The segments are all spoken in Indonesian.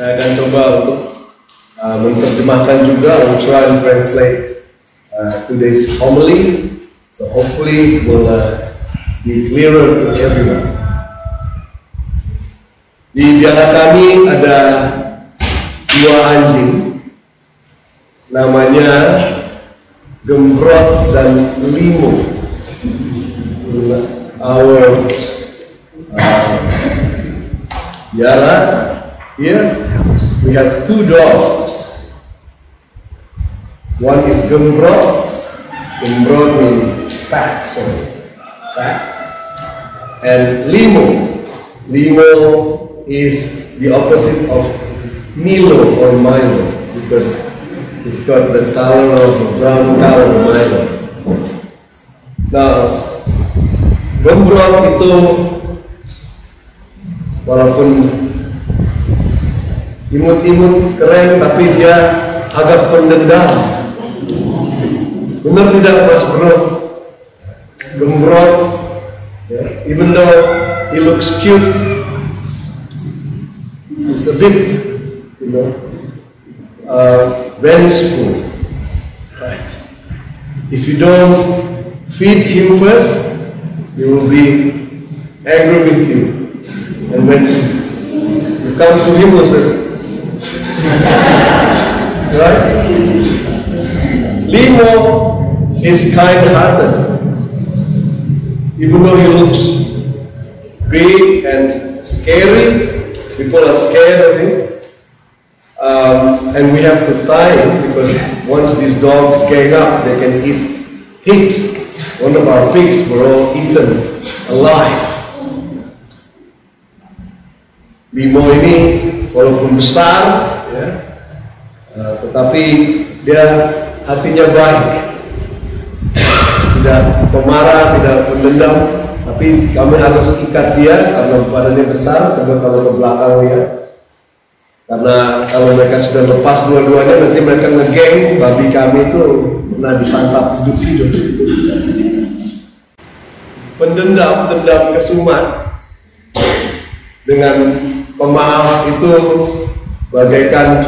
Saya akan coba untuk menerjemahkan juga, I will try and translate today's homily, so hopefully it will be clearer to everyone. Di biara kami ada dua anjing, namanya Gembrot dan Limo. Our biara here we have two dogs. One is Gembrot. Gembrot means fat, fat. And Limo. Limo is the opposite of Milo or Milo because it's got the color of the brown color of Milo. Nah, Gembrot itu walaupun imut-imut keren, tapi dia agak pendendam. Benar tidak Mas Bro? Gembrot, even though he looks cute, he's a bit, vengeful, right? If you don't feed him first, he will be angry with you, and when you come to him, he says, right? Limo is kind-hearted, even though he looks big and scary. People are scared of him, and we have to tie him because once these dogs gang up, they can eat pigs. One of our pigs were all eaten alive. Limo ini walaupun besar, tetapi dia hatinya baik, tidak pemarah, tidak pendendam. Tapi kami harus ikat dia karena badannya besar. Coba kalau ke belakang dia, karena kalau mereka sudah lepas dua-duanya, nanti mereka ngegeng. Babi kami itu pernah disantap hidup-hidup. Pendendam, dendam kesumat dengan pemaaf itu bagaikan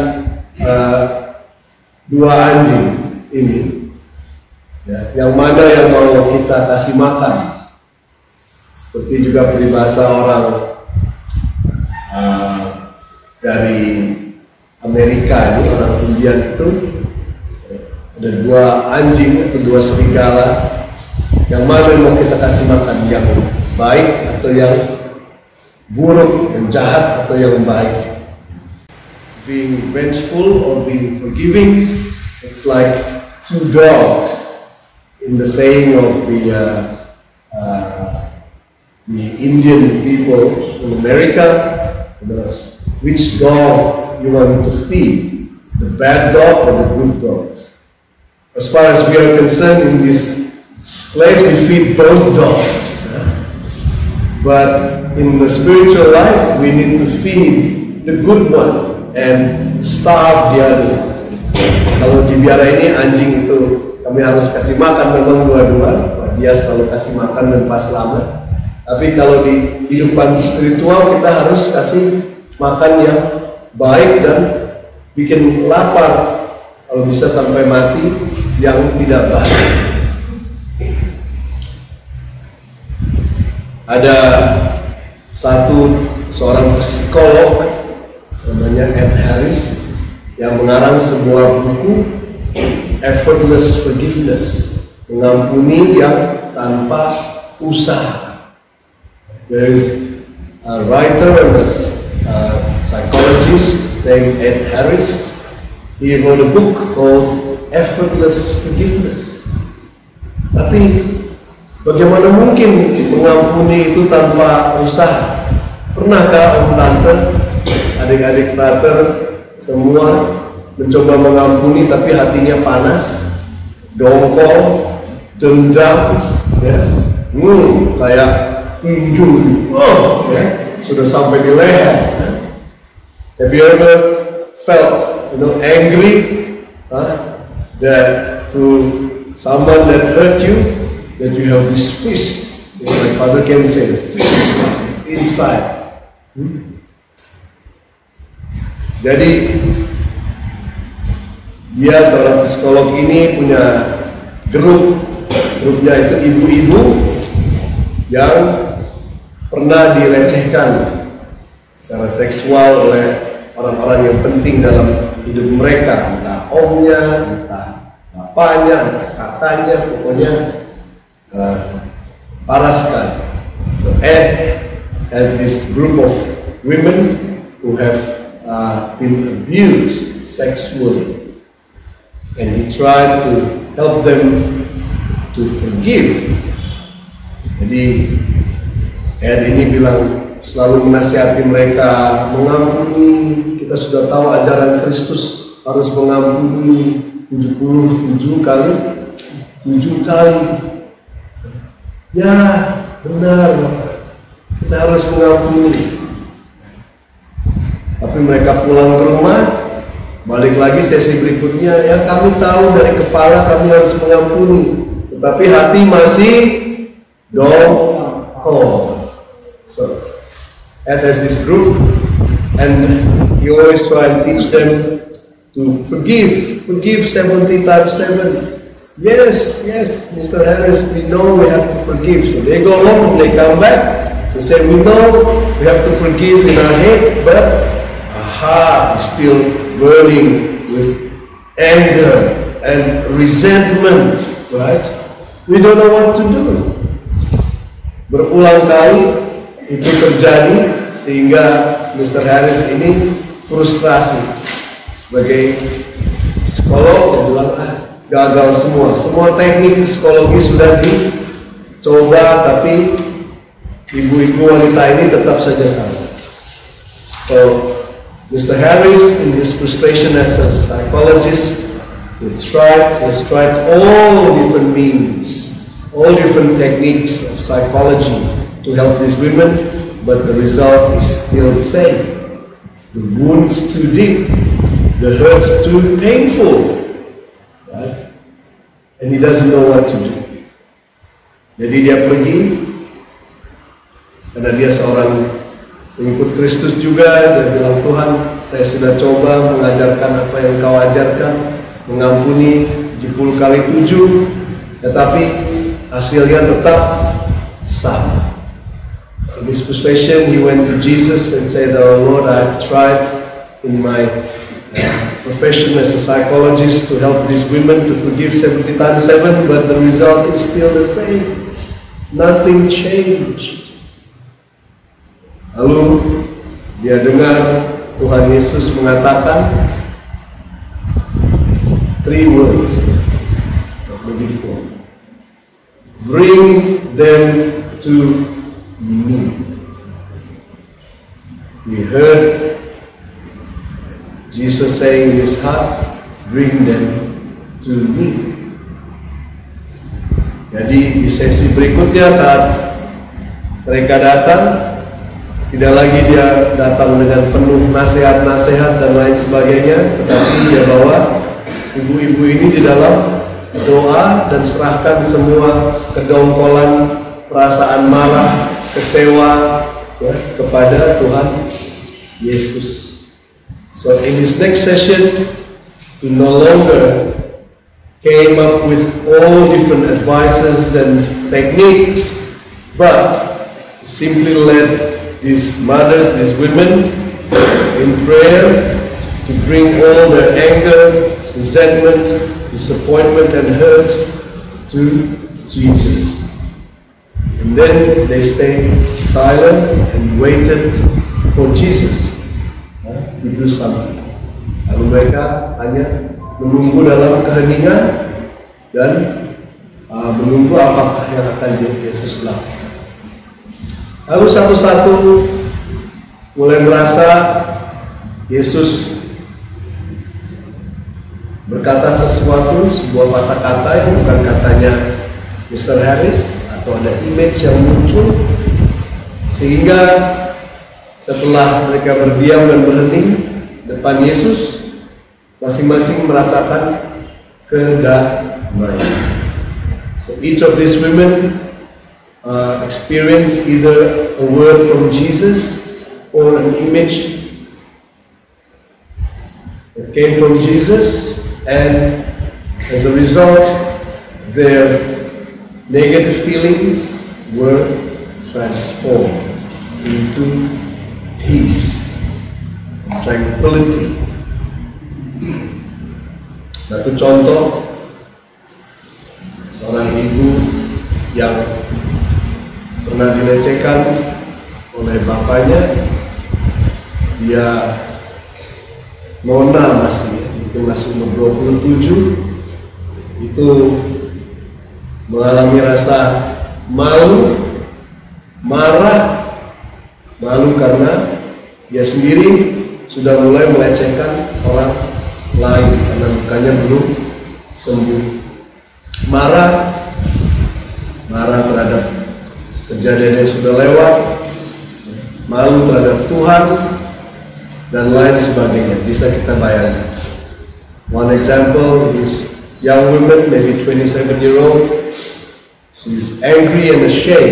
dua anjing ini, yang mana yang mau kita kasih makan. Seperti juga peribahasa orang dari Amerika ini, orang Indian itu, ada dua anjing atau dua serigala, yang mana yang mau kita kasih makan, yang baik atau yang buruk, yang jahat atau yang baik. Being vengeful or being forgiving, it's like two dogs in the saying of the Indian people in America. Which dog you want to feed, the bad dog or the good dogs? As far as we are concerned, in this place we feed both dogs, but in the spiritual life we need to feed the good one and starve the other. Kalau di biara ini anjing itu kami harus kasih makan memang dua-dua, dia selalu kasih makan dan pas selamat. Tapi kalau di kehidupan spiritual kita harus kasih makan yang baik dan bikin lapar, kalau bisa sampai mati yang tidak baik. Ada seorang psikolog namanya Ed Harris yang mengarang sebuah buku Effortless Forgiveness, mengampuni yang tanpa usaha. There is a writer and a psychologist named Ed Harris. He wrote a book called Effortless Forgiveness. Tapi bagaimana mungkin mengampuni itu tanpa usaha? Pernahkah Om Tante, adik-adik frater semua mencoba mengampuni tapi hatinya panas, dongkol, dendam, kayak tinju, sudah sampai di leher. Have you ever felt, angry, that to someone that hurt you, that you have this fist, my father can say, fist inside. Jadi dia seorang psikolog ini punya grupnya itu ibu-ibu yang pernah dilecehkan secara seksual oleh orang-orang yang penting dalam hidup mereka, entah omnya, entah bapaknya, entah kakaknya, pokoknya parah sekali. So Ed has this group of women who have been abused sexually, and he tried to help them to forgive. Jadi Ed ini bilang selalu menasihati mereka mengampuni. Kita sudah tahu ajaran Kristus harus mengampuni 77 kali. Ya benar, kita harus mengampuni. Tapi mereka pulang ke rumah, balik lagi sesi berikutnya, ya kami tahu dari kepala kami harus mengampuni, tetapi hati masih dongkol. So Ed has this group, and he always try and teach them to forgive 70 times 7. Yes, Mr. Harris, we know we have to forgive. So they go home, they come back, they say, we know we have to forgive in our head, but our heart is still burning with anger and resentment, right? We don't know what to do. Berulang kali itu terjadi sehingga Mr. Harris ini frustrasi. Sebagai psikolog, dia bilang, gagal semua teknik psikologi sudah dicoba, tapi ibu-ibu wanita ini tetap saja salah. So Mr. Harris, in his frustration as a psychologist, has tried all different means, all different techniques of psychology to help these women, but the result is still the same. The wounds too deep, the hurts too painful, right? And he doesn't know what to do. Jadi dia pergi, karena dia seorang pengikut Kristus juga, dia bilang, Tuhan, saya sudah coba mengajarkan apa yang Kau ajarkan, mengampuni 70 kali 7, tetapi hasilnya tetap sama. In his frustration, he went to Jesus and said, "Oh Lord, I've tried in my profession as a psychologist to help these women to forgive 70 times 7, but the result is still the same. Nothing changed." Lalu dia dengar Tuhan Yesus mengatakan 3 words before. Bring them to me. He heard Jesus saying in his heart, bring them to me. Jadi di sesi berikutnya saat mereka datang, tidak lagi dia datang dengan penuh nasihat-nasihat dan lain sebagainya, tetapi dia bawa ibu-ibu ini di dalam doa dan serahkan semua kedongkolan, perasaan marah, kecewa ya, kepada Tuhan Yesus. So in this next session, he no longer came up with all different advices and techniques, but simply led these mothers, these women, in prayer to bring all their anger, resentment, disappointment, and hurt to Jesus. And then they stayed silent and waited for Jesus to do something. Lalu mereka hanya menunggu dalam keheningan dan menunggu apakah yang akan Yesus lakukan. Lalu satu-satu mulai merasa Yesus berkata sesuatu, sebuah kata-kata yang bukan katanya Mr. Harris, atau ada image yang muncul, sehingga setelah mereka berdiam dan berhening depan Yesus, masing-masing merasakan kedamaian. So each of these women experience either a word from Jesus or an image that came from Jesus, and as a result, their negative feelings were transformed into peace, tranquility. Satu contoh, seorang ibu yang pernah dilecehkan oleh bapaknya, dia nona mungkin masih umur 27, itu mengalami rasa malu, marah, malu karena dia sendiri sudah mulai melecehkan orang lain karena lukanya belum sembuh. Marah terhadap kejadian yang sudah lewat, malu terhadap Tuhan, dan lain sebagainya. Bisa kita bayangkan. One example is young woman, maybe 27-year-old. She's angry and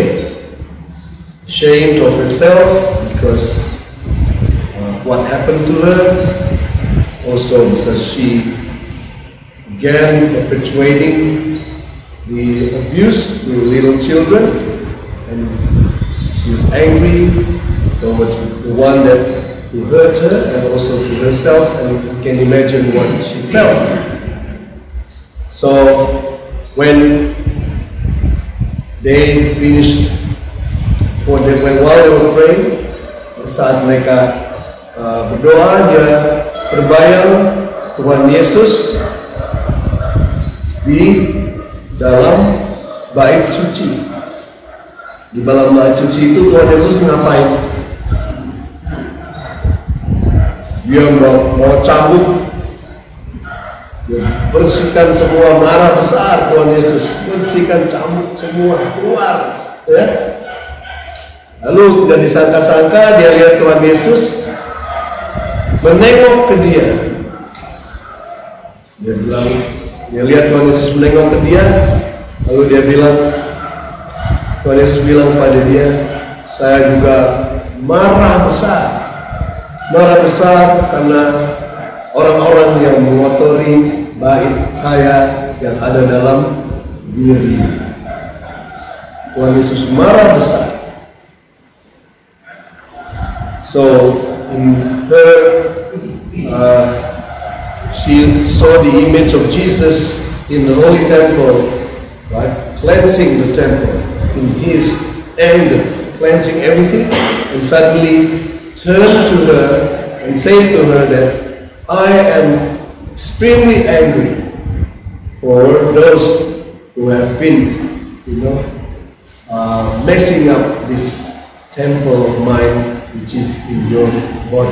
ashamed of herself because of what happened to her. Also because she began perpetuating the abuse to little children, and she was angry towards the one who hurt her and also to herself, and you can imagine what she felt. So when they finished, while they were praying, saat mereka berdoa, dia terbayang Tuhan Yesus di dalam bait suci. Di dalam bait suci itu Tuhan Yesus ngapain? Dia mau cambuk, dia bersihkan semua marah besar. Tuhan Yesus bersihkan, cambuk semua keluar, ya. Lalu tidak disangka-sangka dia lihat Tuhan Yesus menengok ke dia. Dia lihat Tuhan Yesus menengok ke dia, lalu dia bilang, Tuhan Yesus bilang pada dia, saya juga marah besar karena orang-orang yang mengotori bait saya yang ada dalam diri. Tuhan Yesus marah besar. So in her, she saw the image of Jesus in the holy temple, right? Cleansing the temple in his anger, cleansing everything, and suddenly turned to her and said to her that I am extremely angry for those who have been, messing up this temple of mine which is in your body.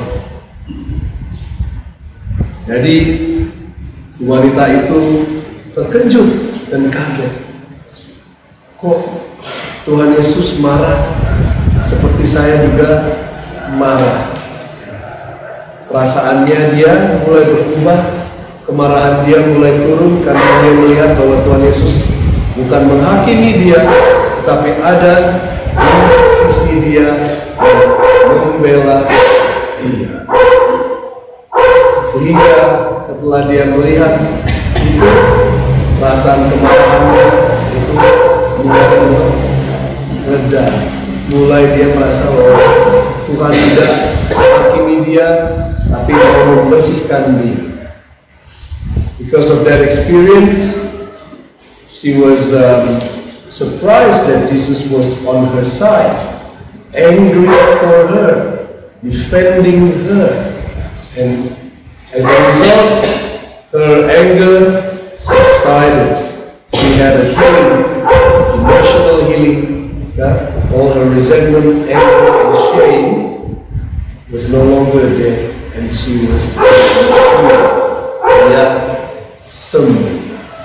Jadi si wanita itu terkejut dan kaget. Kok Tuhan Yesus marah seperti saya juga marah? Perasaannya dia mulai berubah, kemarahan dia mulai turun karena dia melihat bahwa Tuhan Yesus bukan menghakimi dia, tetapi ada di sisi dia yang membela dia. Sehingga setelah dia melihat itu, perasaan kemarahannya itu mulai reda. Mulai dia merasa bahwa Tuhan tidak menghakimi dia, tapi mau membersihkan dia. Because of that experience, she was surprised that Jesus was on her side, angry for her, defending her, and as a result, her anger subsided. She had a healing, emotional healing. All her resentment, anger, and shame was no longer there, and she was sembuh.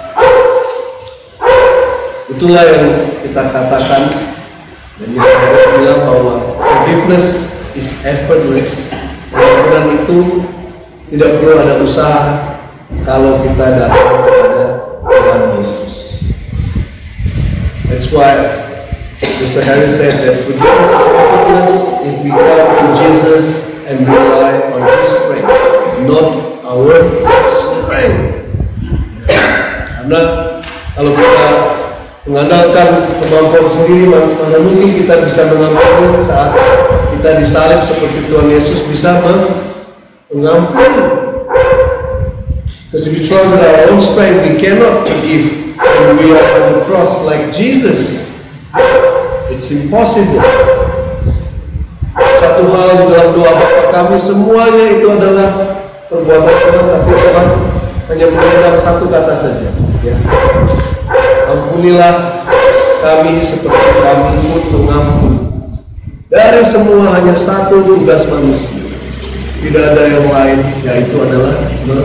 Itulah yang kita katakan, dan Yesus harus bilang bahwa forgiveness is effortless. Pengampunan itu tidak perlu ada usaha kalau kita datang kepada Tuhan Yesus. That's why Mr. Harry said that forgiveness is effortless if we come to Jesus and rely on His strength, not our strength. Karena kalau kita mengandalkan kemampuan sendiri, mana mungkin kita bisa mengampuni saat kita disalib seperti Tuhan Yesus bisa mengampuni. Because if we try with our own strength, we cannot forgive when we are on the cross like Jesus. It's impossible. Satu hal di dalam doa Bapa kami, semuanya itu adalah perbuatan Tuhan, tapi Tuhan hanya mengenal satu kata saja. Ya. Ampunilah kami seperti kami pun mengampuni. Dari semua hanya satu tugas manusia. Tidak ada yang lain, yaitu adalah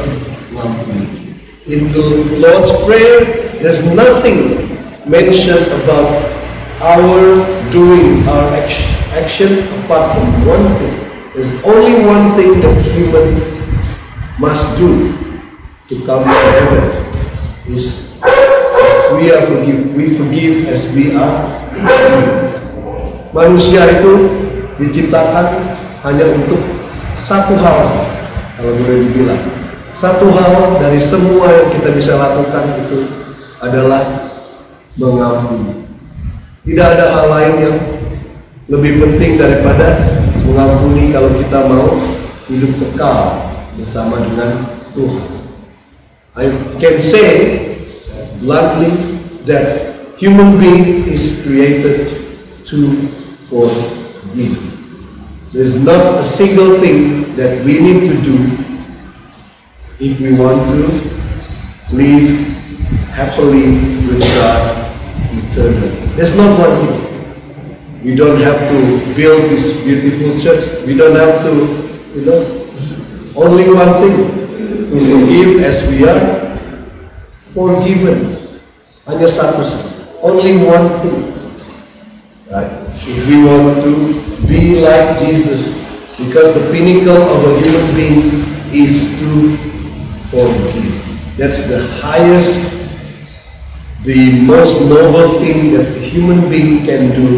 in the Lord's Prayer, there's nothing mentioned about our doing, our action apart from one thing. There's only one thing that human must do to come to heaven is as we are we forgive as we are forgiven. Manusia itu diciptakan hanya untuk satu hal saja, kalau boleh dibilang. Satu hal dari semua yang kita bisa lakukan itu adalah mengampuni. Tidak ada hal lain yang lebih penting daripada mengampuni kalau kita mau hidup kekal bersama dengan Tuhan. I can say bluntly that human being is created to forgive. There's not a single thing that we need to do if we want to live happily with God eternally. There's not one thing. We don't have to build this beautiful church. We don't have to, only one thing. To forgive as we are forgiven. Hanya satu saja. Only one thing. Right? If we want to be like Jesus, because the pinnacle of a human being is to forgive. That's the highest, the most noble thing that the human being can do,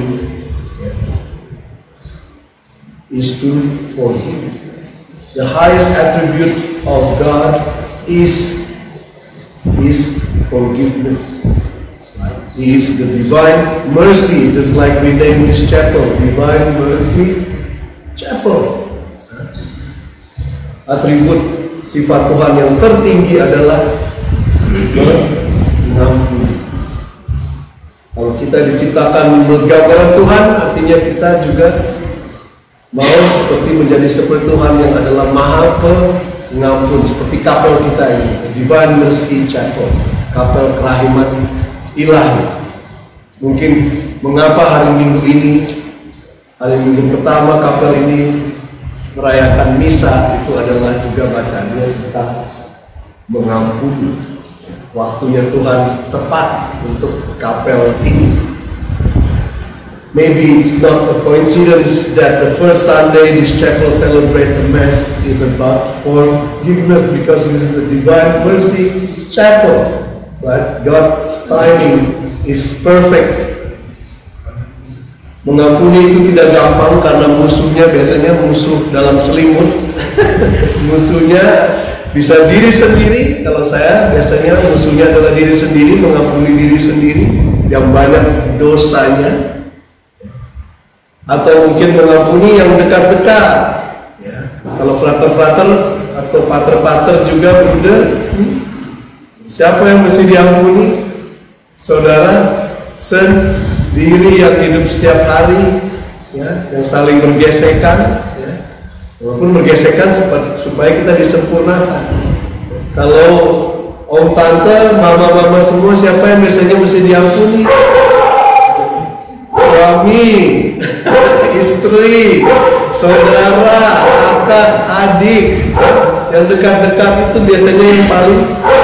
is to forgive. The highest attribute of God is forgiveness. He is the divine mercy, just like we name this chapel, Divine Mercy Chapel. Atribut sifat Tuhan yang tertinggi adalah mengampuni. Kalau kita diciptakan bergambaran Tuhan, artinya kita juga mau seperti menjadi seperti Tuhan yang adalah Maha Pengampun, seperti kapel kita ini, Divine Mercy Chapel, kapel kerahiman ilahi. Mungkin mengapa hari Minggu ini, hari Minggu pertama kapel ini merayakan misa, itu adalah juga bacaannya tentang mengampuni. Waktunya Tuhan tepat untuk kapel ini. Maybe it's not a coincidence that the first Sunday this chapel celebrate the Mass is about forgiveness, because this is a Divine Mercy Chapel. But God's timing is perfect. Mengampuni itu tidak gampang karena musuhnya biasanya musuh dalam selimut. Musuhnya bisa diri sendiri. Kalau saya biasanya musuhnya adalah diri sendiri, mengampuni diri sendiri yang banyak dosanya. Atau mungkin mengampuni yang dekat-dekat. Ya. Kalau frater-frater atau pater-pater juga bruder, siapa yang mesti diampuni? Saudara sendiri yang hidup setiap hari, ya, yang saling bergesekan, ya. Walaupun bergesekan supaya kita disempurnakan. Kalau om tante, mama-mama semua, siapa yang biasanya mesti diampuni? Suami, istri, saudara, kakak, adik. Yang dekat-dekat itu biasanya yang paling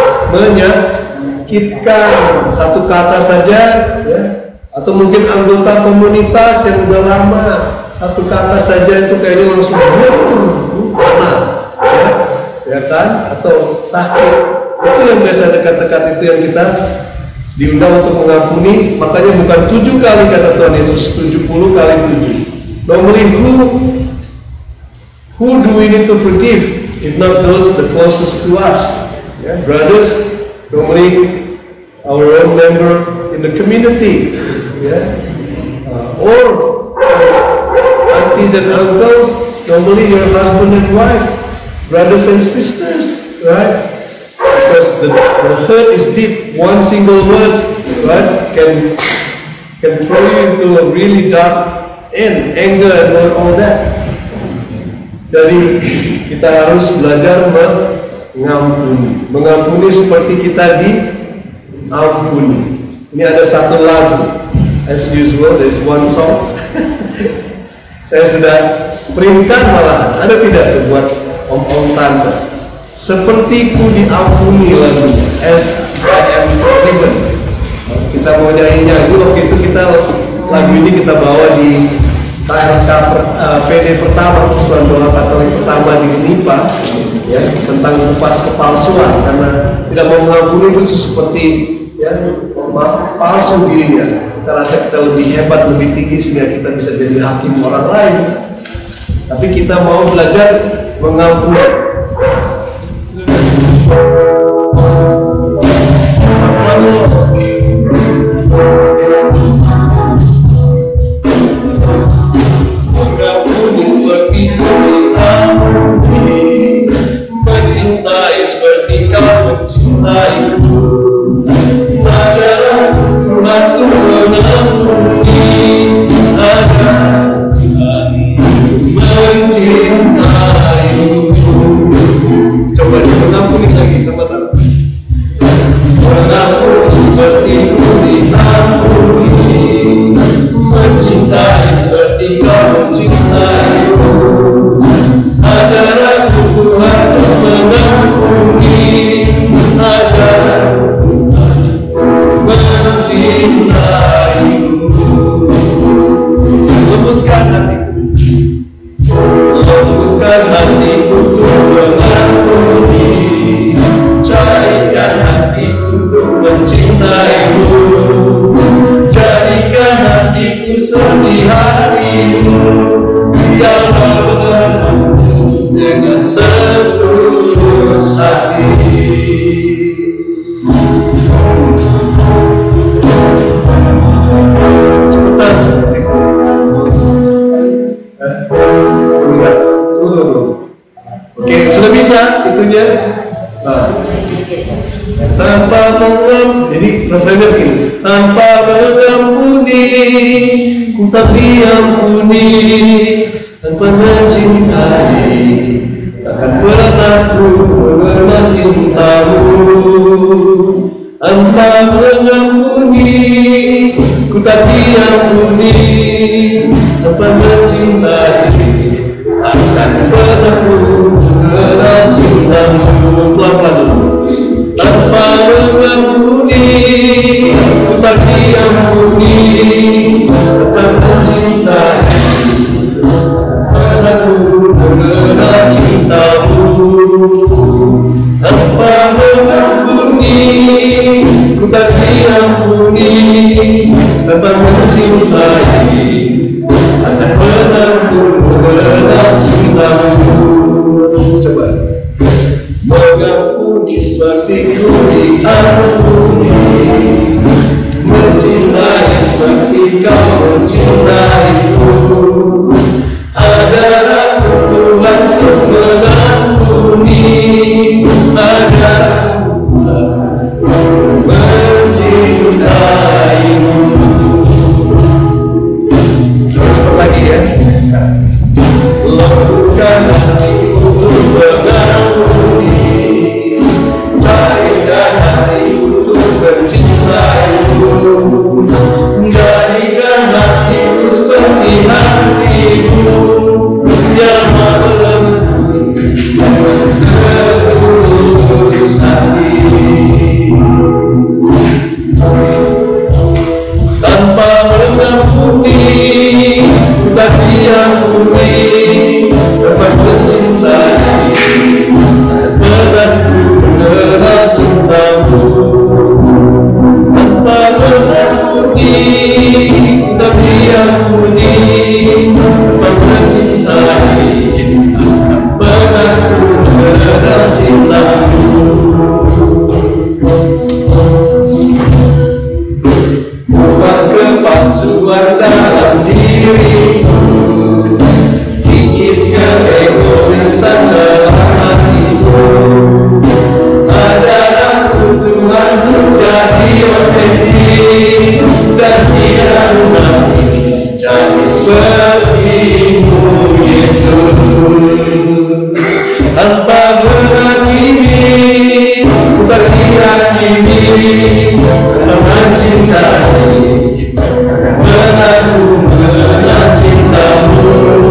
menyakitkan. Satu kata saja, ya. Atau mungkin anggota komunitas yang udah lama, satu kata saja itu kayaknya langsung panas, ya kan? Atau sakit. Itu yang biasa dekat-dekat itu yang kita diundang untuk mengampuni. Makanya bukan 7 kali kata Tuhan Yesus, 70 kali 7. Normally who do we need to forgive? if not those the closest to us. Yeah, brothers, normally our own member in the community, yeah, or aunties and uncles, normally your husband and wife, brothers and sisters, right? Because the hurt is deep. One single word, right, can throw you into a really dark end, anger and all that. Jadi kita harus belajar mengampuni seperti kita diampuni. Ini ada satu lagu, as usual, there is one song. Saya sudah printkan malahan, ada tidak buat om-om tante? Seperti ku diampuni lagunya, as I am forgiven. Kita mau nyanyi waktu itu lagu ini kita bawa di KRK PD pertama, Persatuan Doa Katolik pertama di Unipa, ya, tentang kupas kepalsuan, karena tidak mau mengampuni itu seperti ya palsu dirinya. Kita rasa kita lebih hebat, lebih tinggi sehingga kita bisa jadi hakim orang lain. Tapi kita mau belajar mengampuni. Mengampuni seperti diampuni, mencintai seperti kau mencintaiku. Ajar aku Tuhan untuk mengampuni, ajar mencintaiku. Coba mengampuni lagi sama-sama. Mengampuni seperti ku diampuni, mencintai seperti kau mencintaiku. Ajar aku Tuhan untuk mengampuni, ajar aku mencintaiku. Lembutkan hatiku, lembutkan hatiku untuk mengampuni, cairkan hatiku untuk mencintaimu, jadikan hatiku seperti harimu, biarlah dengan setulus hati. Oke, sudah bisa itunya. Tanpa mengampuni, jadi refrennya begini. Tanpa mengampuni, ku tak diampuni. Tanpa mencintai, takkan pernah ku mengenal cintamu. Tanpa mengampuni, ku tak diampuni. Tanpa mencintai, takkan pernah ku mengenal cintamu. Pelan-pelan dulu. Tanpa mengampuni, ku tak diampuni. Tanpa mencintai, takkan ku mengenal cintamu. Tanpa mengampuni, ku tak diampuni. Tanpa mencintai, takkan pernah ku mengenal cintamu. Coba. Mengampuni seperti ku diampuni, mencintai seperti kau mencintaiku. Ajar aku Tuhan untuk mengampuni, ajar aku mencintaimu. Coba lagi ya, sekarang. Lembutkan hatiku untuk mengampuni, cairkan hatiku untuk seperti-Mu Yesus. Tanpa menghakimi, bukan dihakimi, karena mencintai, akan mengaku mengenal cinta-Mu.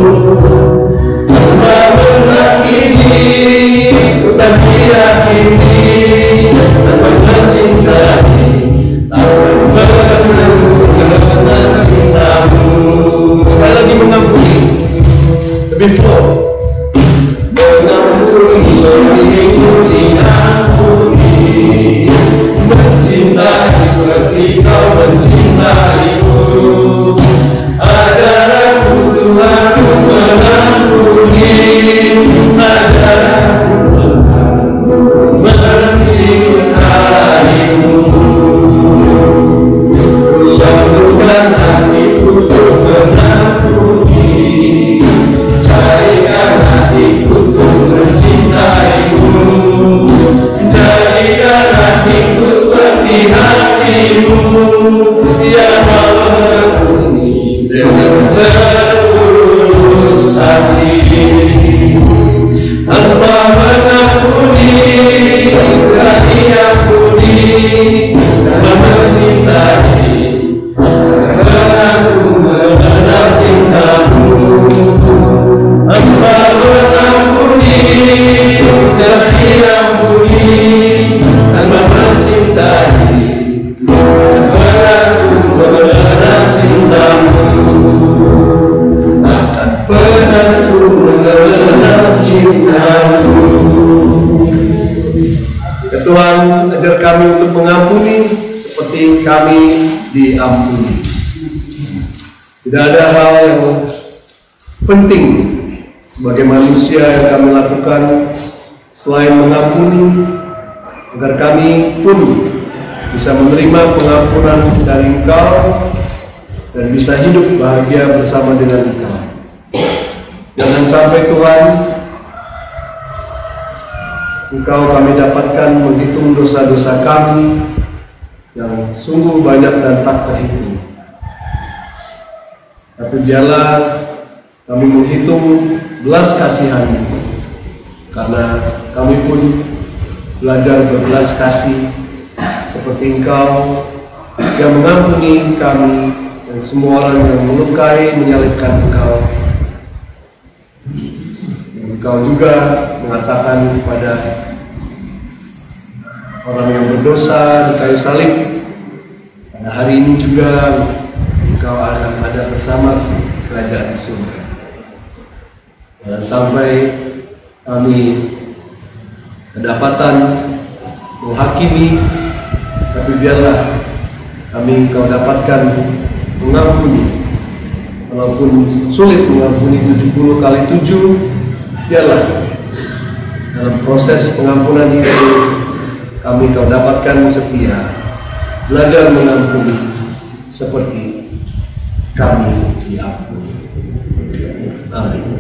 Tanpa menghakimi, bukan dihakimi, tanpa mencintai, akan mengenal cinta-Mu. Sekali lagi mengampuni. Before diampuni, mencintai seperti Kau mencintaiku. Ajar aku Tuhanku mengampuni, ajar aku Tuhanku mencintaimu. Lembutkan hatiku untuk mengampuni, carikan hatiku untuk mencintaimu. Jadikan hatiku seperti hati-Mu yang mengampuni dengan setulus hati. Tanpa mengampuni, tak diampuni, tanpa mencintai, karena aku mengenal cinta-Mu. Tanpa mengampuni, tak diampuni, tanpa mencintai, karena aku mengenal cinta-Mu. Takkan pernah ku mengenal cinta-Mu. Ya Tuhan, ajar kami untuk mengampuni seperti kami diampuni. Tidak ada hal yang penting sebagai manusia yang kami lakukan selain mengampuni, agar kami pun bisa menerima pengampunan dari Engkau dan bisa hidup bahagia bersama dengan Engkau. Jangan sampai Tuhan, Engkau kami dapatkan menghitung dosa-dosa kami yang sungguh banyak dan tak terhitung. Tapi biarlah kami menghitung belas kasihan-Mu, karena kami pun belajar berbelas kasih seperti Engkau yang mengampuni kami dan semua orang yang melukai, menyalibkan Engkau. Engkau juga mengatakan kepada orang yang berdosa di kayu salib, pada hari ini juga Engkau akan ada bersama kerajaan surga. Jangan sampai kami kedapatan menghakimi, tapi biarlah kami Engkau dapatkan mengampuni. Walaupun sulit mengampuni 70 kali 7, biarlah dalam proses pengampunan itu kami Engkau dapatkan setia, belajar mengampuni seperti kami diampuni. Amin.